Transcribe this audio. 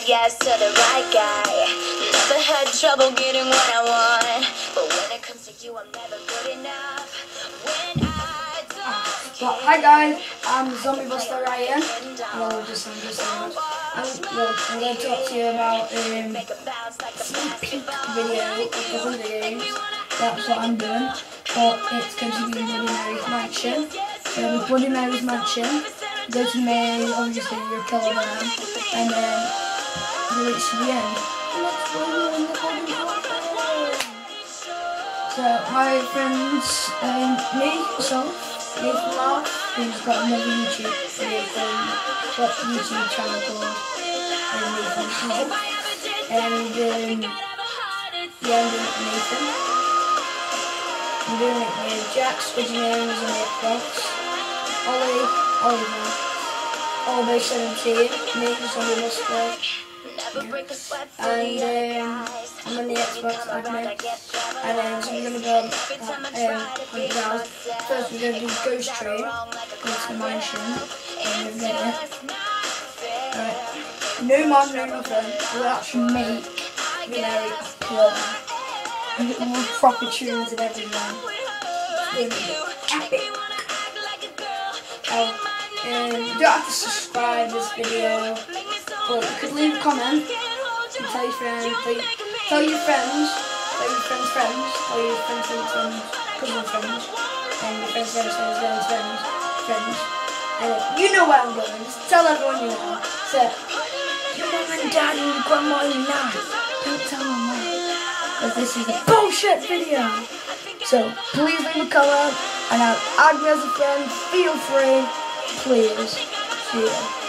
yes to the right guy. Never had trouble getting what I want, but when it comes to you, I'm never good enough. When I don't Well, hi guys, I'm Zombie Buster Ryan. Hello, I'm going to talk to you about sneak peek video of the Hunger Games. That's what I'm doing, but it's going to be in Bloody Mary's mansion. So with Bloody Mary's mansion, go to Mary, obviously you're a killer now, and then you reach the end. So my friends, me, myself, Nathan Mark, who's got another YouTube video got a YouTube channel called Nathan Hall, and yeah, I'm doing it with Nathan. I'm doing it with Jax, Engineers on the Xbox, Ollie, Oliver, Ollie17, me, Zombie Buster, and I'm on the Xbox admin, and then so we're going to go on browse. First we're going to do Ghost Train, go to the mansion, and we're going to no mod, no nothing, we'll actually make Mary a killer, and get more proper tunes and everything. It's going to be epic. You don't have to subscribe to this video, but you could leave a comment and tell your friends, tell your friends, tell your friends' friends, tell your friends' friends, cousin friends, and your friends' friends, and you know where I'm going, just tell everyone you know. So, your mum and dad and your grandma and your nan, don't tell them that, because this is a bullshit video. So, please leave a comment, and add me as a friend, feel free, please. See ya.